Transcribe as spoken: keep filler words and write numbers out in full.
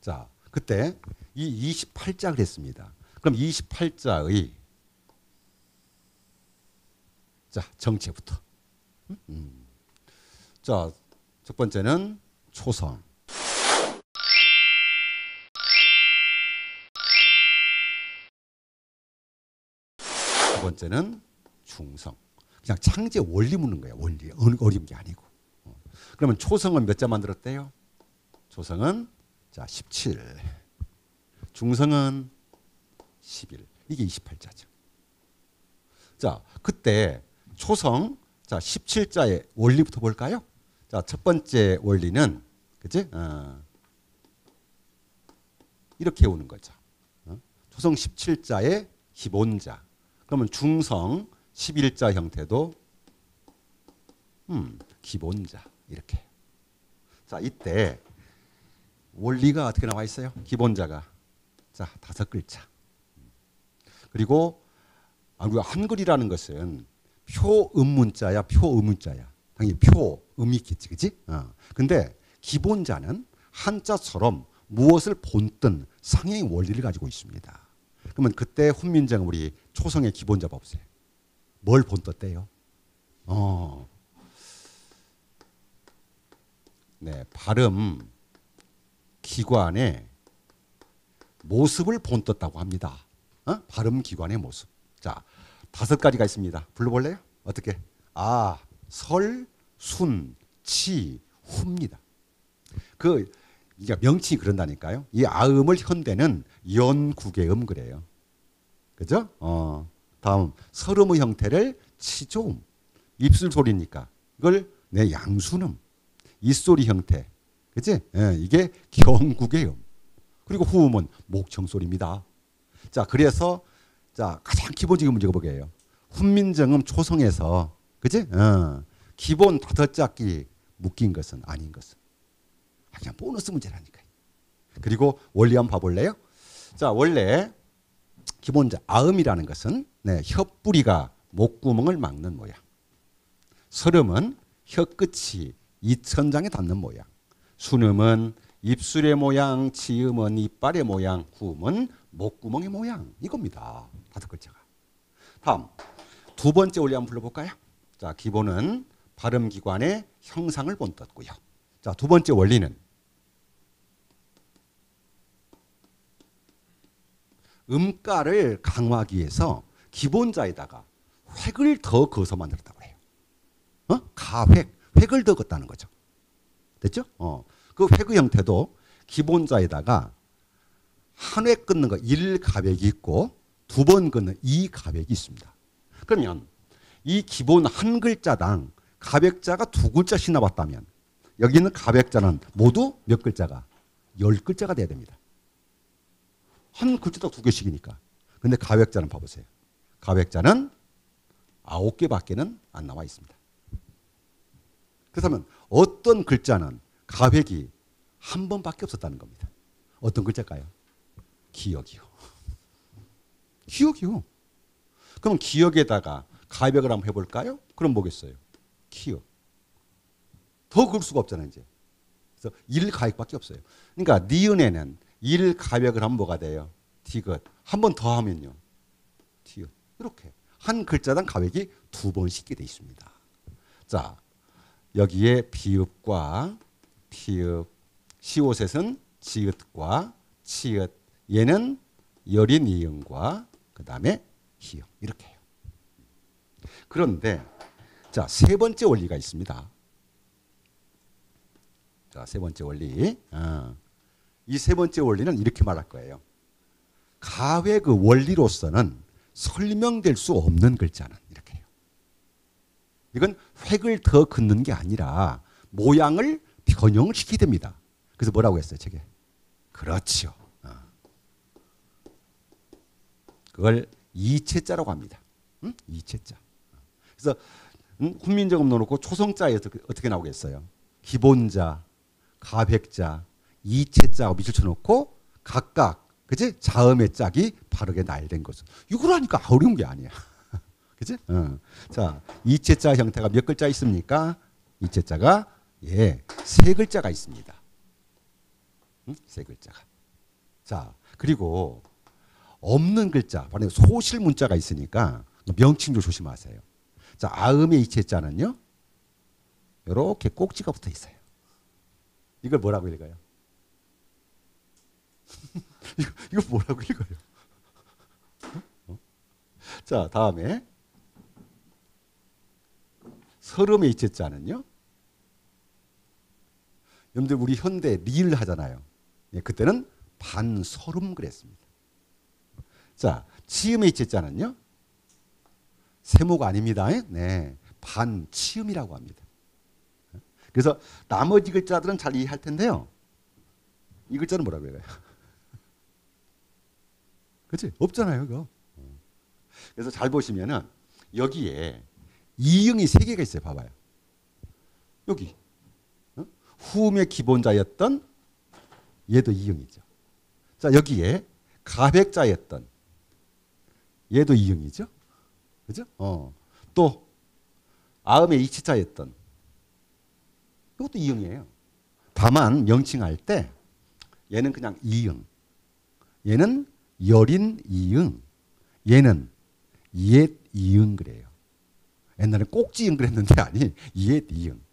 자, 그때 이 이십팔 자 그랬습니다. 그럼 이십팔 자의 자, 정체부터. 음. 자, 첫 번째는 초성. 두 번째는 중성. 그냥 창제 원리 묻는 거예요. 원리. 어려운 게 아니고. 어. 그러면 초성은 몇 자 만들었대요? 초성은 자 십칠. 중성은 십일. 이게 이십팔 자죠. 자, 그때 초성 자 십칠 자의 원리부터 볼까요? 자, 첫 번째 원리는 그치? 어. 이렇게 오는 거죠. 어? 초성 십칠 자의 기본자. 그러면 중성 십일 자 형태도 음, 기본자 이렇게. 자, 이때 원리가 어떻게 나와 있어요? 기본자가 자 다섯 글자. 그리고 한글이라는 것은 표음문자야, 표음문자야. 당연히 표음이 있겠지, 그렇지? 어. 근데 기본자는 한자처럼 무엇을 본뜬 상해의 원리를 가지고 있습니다. 그러면 그때 훈민정음 우리 초성의 기본자 법세 뭘 본떴대요? 어, 네, 발음 기관의 모습을 본떴다고 합니다. 어? 발음 기관의 모습. 자, 다섯 가지가 있습니다. 불러볼래요? 어떻게? 아, 설, 순, 치, 후입니다. 그 이게 명칭이 그런다니까요. 이 아음을 현대는 연구개음 그래요. 그죠? 어. 다음 설음의 형태를 치조음. 입술 소리니까 이걸 내 양순음. 입소리 형태. 그치? 예, 이게 경구개음. 그리고 후음은 목청 소리입니다. 자, 그래서 자, 가장 기본적인 문제가 뭐게요? 훈민정음 초성에서 그치? 어, 기본 다섯 자기 묶인 것은 아닌 것은. 그냥 보너스 문제라니까요. 그리고 원리 한번 봐볼래요? 자, 원래 기본자 아음이라는 것은 네, 혀뿌리가 목구멍을 막는 모양. 설음은 혀끝이 이천장에 닿는 모양. 순음은 입술의 모양, 치음은 이빨의 모양, 후음은 목구멍의 모양. 이겁니다. 다섯 글자가. 다음 두 번째 원리 한번 불러볼까요? 자, 기본은 발음기관의 형상을 본떴고요. 자, 두 번째 원리는 음가를 강화하기 위해서 기본자에다가 획을 더 그어서 만들었다고 해요. 어? 가획, 획을 더 긋다는 거죠. 됐죠? 어. 그 획의 형태도 기본자에다가 한 획 긋는 거 일 가획이 있고 두 번 긋는 이 가획이 있습니다. 그러면 이 기본 한 글자당 가획자가 두 글자씩 나왔다면 여기 있는 가획자는 모두 몇 글자가? 열 글자가 돼야 됩니다. 한 글자당 두 개씩이니까. 근데 가획자는 봐보세요. 가획자는 아홉 개밖에는 안 나와 있습니다. 그렇다면 어떤 글자는 가획이 한 번밖에 없었다는 겁니다. 어떤 글자일까요? 기역이요. 기역이요. 그럼 기역에다가 가획을 한번 해볼까요? 그럼 뭐겠어요? 기역. 더 그럴 수가 없잖아요, 이제. 그래서 일 가획밖에 없어요. 그러니까 니은에는 일 가획을 하면 뭐가 돼요? 디귿. 한 번 더 하면요. 디귿. 이렇게. 한 글자당 가획이 두 번 싣게 돼 있습니다. 자, 여기에 비읍과 피읍, 시옷셋은 지읒과 치읒, 얘는 여린 이응과 그 다음에 희응 이렇게 해요. 그런데 자, 세 번째 원리가 있습니다. 자, 세 번째 원리. 어. 이 세 번째 원리는 이렇게 말할 거예요. 가획 그 원리로서는 설명될 수 없는 글자는 이렇게 해요. 이건 획을 더 긋는 게 아니라 모양을 변형을 시키게 됩니다. 그래서 뭐라고 했어요, 책에? 그렇죠. 어. 그걸 이체자라고 합니다. 응? 이체자. 그래서 음, 훈민정음 넣어놓고 초성자에 어떻게, 어떻게 나오겠어요? 기본자, 가획자, 이체자하고 밑줄 쳐놓고 각각 그치? 자음의 짝이 바르게 나열된 것은. 이걸 하니까 어려운 게 아니야. 그치? 어. 자, 이체자 형태가 몇 글자 있습니까? 이체자가 예, 세 글자가 있습니다. 응? 세 글자가. 자, 그리고 없는 글자, 바로 소실 문자가 있으니까 명칭도 조심하세요. 자, 아음의 이체자는요, 이렇게 꼭지가 붙어 있어요. 이걸 뭐라고 읽어요? 이거, 이거 뭐라고 읽어요? 어? 자, 다음에 설음의 이체자는요, 여러분들 우리 현대 리을 하잖아요. 예, 그때는 반설음 그랬습니다. 자, 치음의 이체자는요, 세모가 아닙니다. 네, 반치음이라고 합니다. 그래서 나머지 글자들은 잘 이해할 텐데요. 이 글자는 뭐라고 해요? 그렇지? 없잖아요, 그거. 그래서 잘 보시면은 여기에 이응이 세 개가 있어요. 봐봐요. 여기 어? 후음의 기본자였던 얘도 이응이죠. 자, 여기에 가백자였던 얘도 이응이죠. 그죠? 어. 또 아음의 이치자였던 이것도 이응이에요. 다만 명칭할 때 얘는 그냥 이응, 얘는 여린 이응, 얘는 옛 이응 그래요. 옛날에 꼭지 이응 그랬는데 아니 옛 이응.